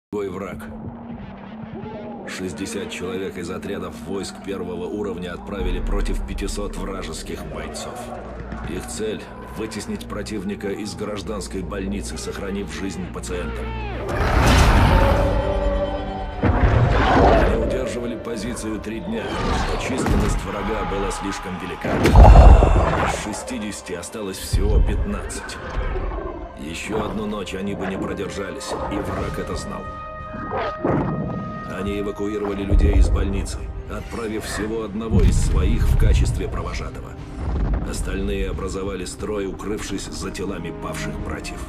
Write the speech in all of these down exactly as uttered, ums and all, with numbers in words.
Бой враг. шестьдесят человек из отрядов войск первого уровня отправили против пятисот вражеских бойцов. Их цель – вытеснить противника из гражданской больницы, сохранив жизнь пациентам. Они удерживали позицию три дня, но численность врага была слишком велика. Из шестидесяти осталось всего пятнадцать. Еще одну ночь они бы не продержались, и враг это знал. Они эвакуировали людей из больницы, отправив всего одного из своих в качестве провожатого. Остальные образовали строй, укрывшись за телами павших братьев.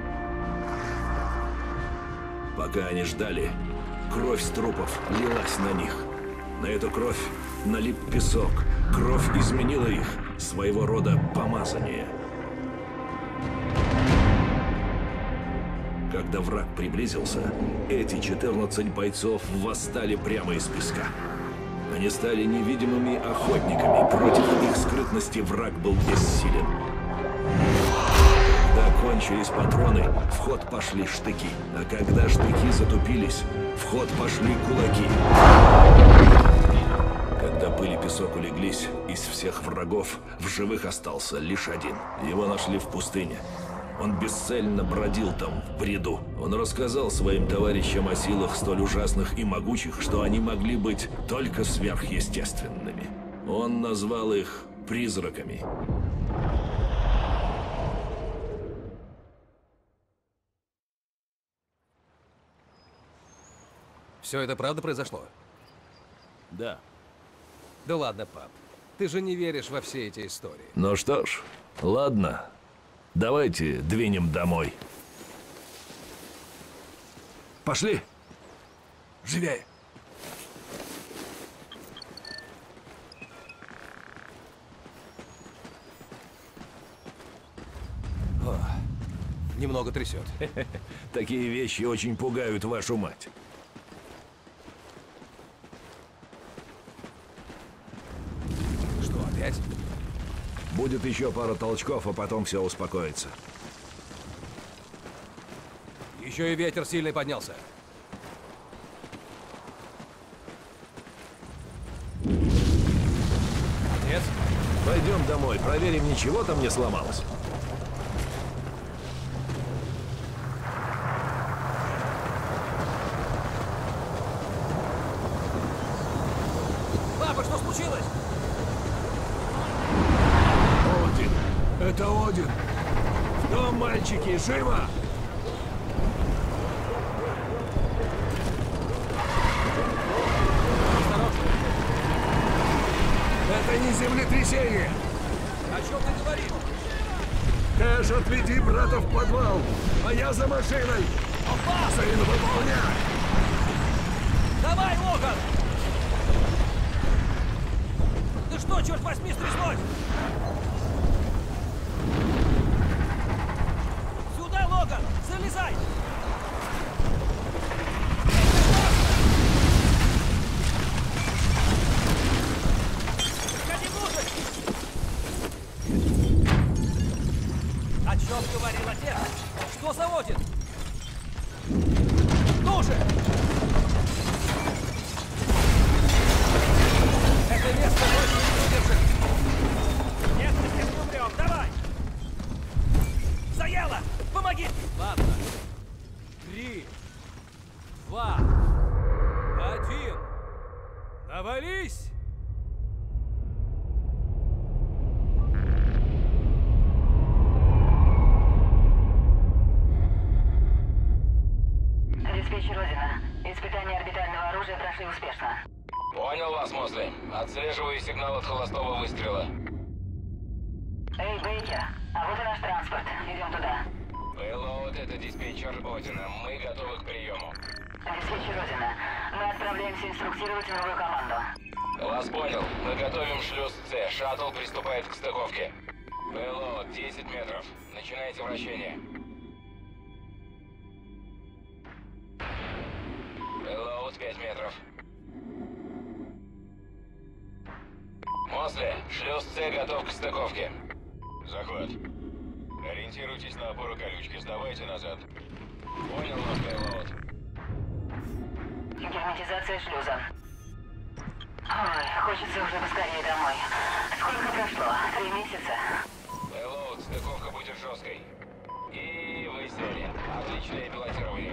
Пока они ждали, кровь с трупов лилась на них. На эту кровь налип песок. Кровь изменила их, своего рода помазание. Когда враг приблизился, эти четырнадцать бойцов восстали прямо из песка. Они стали невидимыми охотниками. Против их скрытности враг был бессилен. Когда кончились патроны, в ход пошли штыки. А когда штыки затупились, в ход пошли кулаки. Когда пыль и песок улеглись, из всех врагов в живых остался лишь один. Его нашли в пустыне. Он бесцельно бродил там, в бреду. Он рассказал своим товарищам о силах столь ужасных и могучих, что они могли быть только сверхъестественными. Он назвал их призраками. Все это правда произошло? Да. Да ладно, пап. Ты же не веришь во все эти истории. Ну что ж, ладно. Давайте двинем домой. Пошли! Живее! О, немного трясет. Такие вещи очень пугают вашу мать. Что, опять? Будет еще пара толчков, а потом все успокоится. Еще и ветер сильный поднялся. Отец? Пойдем домой, проверим, ничего там не сломалось. Папа, что случилось? Это Один. Что, мальчики, живо? Осторожно. Это не землетрясение. О чем ты говоришь? Кэш, отведи брата в подвал, а я за машиной. Опа! Сын, выполняй. Давай, Логан! Ты что, черт возьми, стряслось? Логан, залезай! Заходи внутрь! О чем говорил отец? Что за Один? Ну же! Это место больше не выдержит! Нет, мы здесь не умрем, давай! Заело! Помоги! Ладно. Три, два, один. Навались! Диспетчер Родина. Испытания орбитального оружия прошли успешно. Понял вас, Мосли. Отслеживаю сигнал от холостого выстрела. Эй, Бейкер, а вот и наш транспорт. Идем туда. Пейлоуд, это диспетчер Одина. Мы готовы к приему. Диспетчер Родина. Мы отправляемся инструктировать новую команду. Вас понял. Мы готовим шлюз С. Шаттл приступает к стыковке. Пейлоуд, десять метров. Начинайте вращение. Пейлоуд, пять метров. Мосли, шлюз С готов к стыковке. Захват. Ориентируйтесь на опору колючки, сдавайте назад. Понял вас, Пейлоуд. Автоматизация шлюза. Ой, хочется уже поскорее домой. Сколько прошло? Три месяца? Пилот, стыковка будет жесткой. И вы сели. Отличное пилотирование.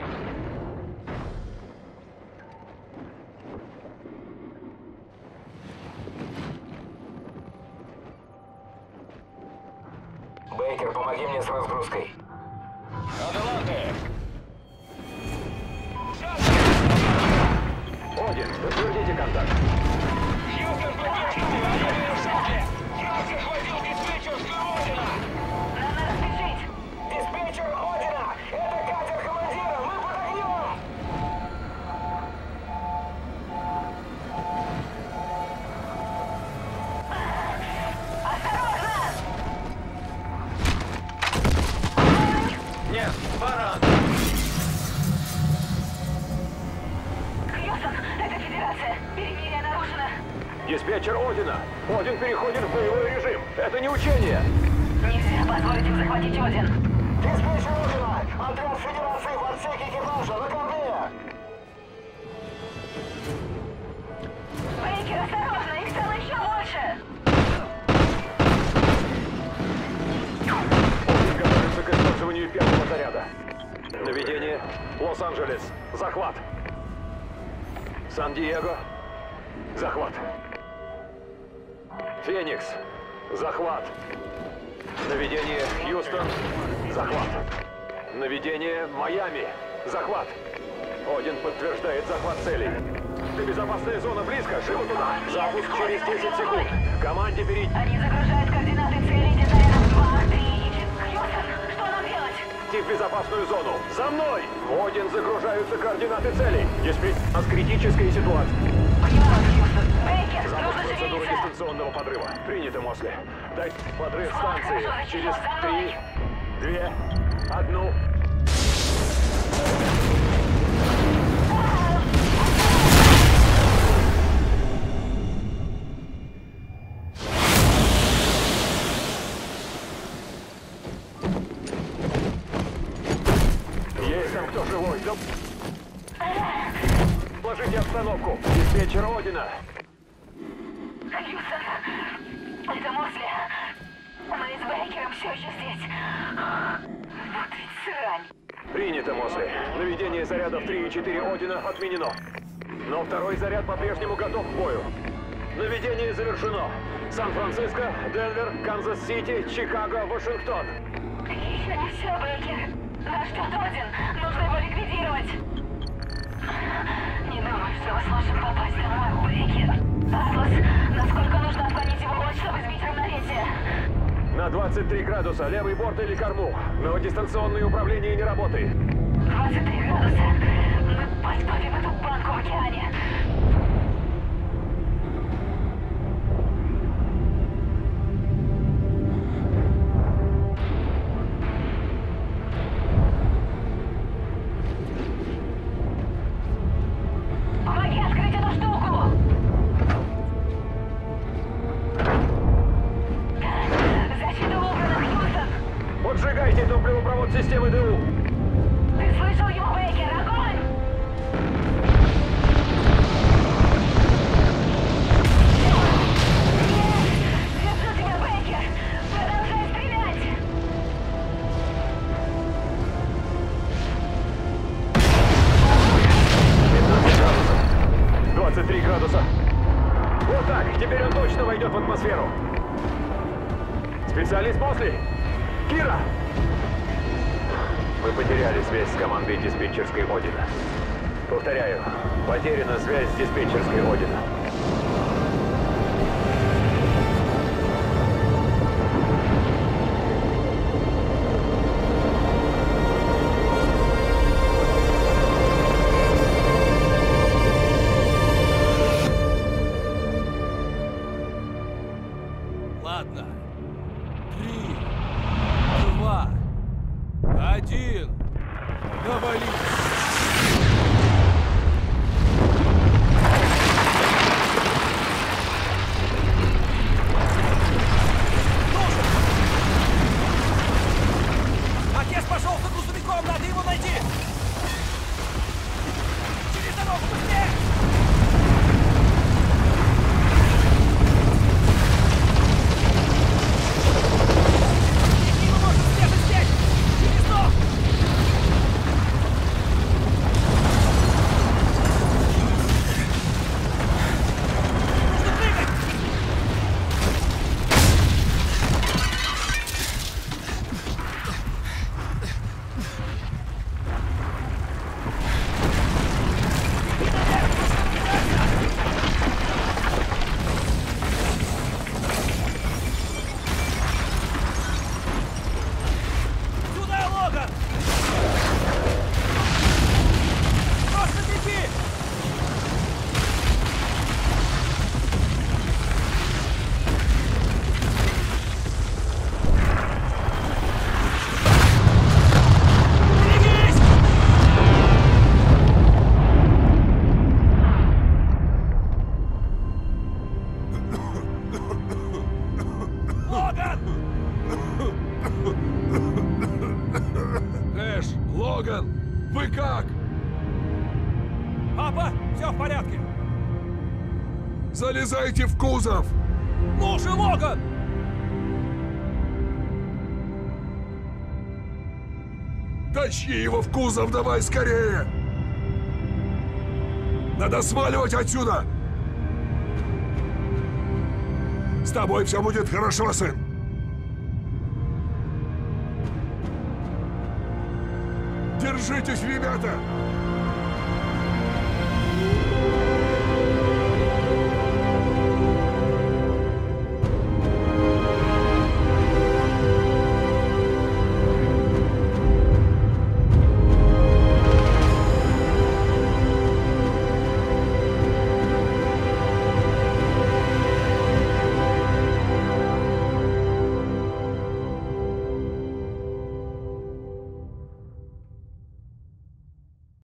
Бейкер, помоги мне с разгрузкой. Аделанте! Один, подтвердите контакт. Хьюстон, поддерживайте! Военные шаттли! Враг захватил диспетчерскую Одина! Надо спешить! Диспетчер Одина! Это катер командира! Мы под огнем! Осторожно! Нет, баран! Хьюстон, это Федерация. Перемирие нарушено. Диспетчер Одина! Один переходит в боевой режим! Это не учение! Нельзя позволить им захватить Один. Диспетчер Одина! Отряд Федерации в отсеке экипажа! На корме! Бейкер, осторожно! Их стало еще больше! Один готовится к использованию первого заряда. Наведение. Лос-Анджелес. Захват. Сан-Диего. Захват. Феникс. Захват. Наведение. Хьюстон. Захват. Наведение. Майами. Захват. Один подтверждает захват целей. Безопасная зона близко. Живо туда. Запуск через десять секунд. Команде перейти. Они загружают координаты целей дизайном два, три и четыре. Хьюстон, что нам делать? В безопасную зону. За мной! Один, загружаются координаты целей. Диспетчер, у нас критическая ситуация. Понимаю, Хьюстон. Бейкер, Запуск нужно процедуры шевелиться. дистанционного подрыва. Принято, Мосли. Дай подрыв Вот, станции. хорошо, Через за мной. три, две, одну. Есть там кто живой? Да... Положите обстановку. Диспетчер Одина. Хьюстон, это Мосли. Мы с Бейкером все еще здесь. Вот ведь срань. Принято, Мосли. Наведение зарядов три и четыре Одина отменено. Но второй заряд по-прежнему готов к бою. Наведение завершено. Сан-Франциско, Денвер, Канзас-Сити, Чикаго, Вашингтон. Еще не все, Бейкер. Нас ждет Один. Нужно его ликвидировать. Не думаю, что мы сможем попасть домой, Бейкер. Атлас, насколько нужно отклонить его лодь, чтобы сбить равновесие? На двадцать три градуса, левый борт или корму. Но дистанционное управление не работает. двадцать три градуса. Мы подтопим эту банку в океане. Помоги открыть эту штуку! Защита убрана, Хьюстон! Поджигайте топливопровод системы ДУ. Ты слышал его, Бейкер? Огонь! Держу тебя, Бейкер! Продолжай стрелять! двадцать три градуса. Вот так, теперь он точно войдет в атмосферу. Специалист Мосли! Кира! Мы потеряли связь с командой диспетчерской Одина. Повторяю, потеряна связь с диспетчерской Одина. Ладно. Три, два, один. Навались. Отец пошел за грузовиком, надо его найти! Через дорогу быстрее! Папа, все в порядке. Залезайте в кузов! Ну же, Логан! Тащи его в кузов, давай скорее! Надо сваливать отсюда! С тобой все будет хорошо, сын! Держитесь, ребята!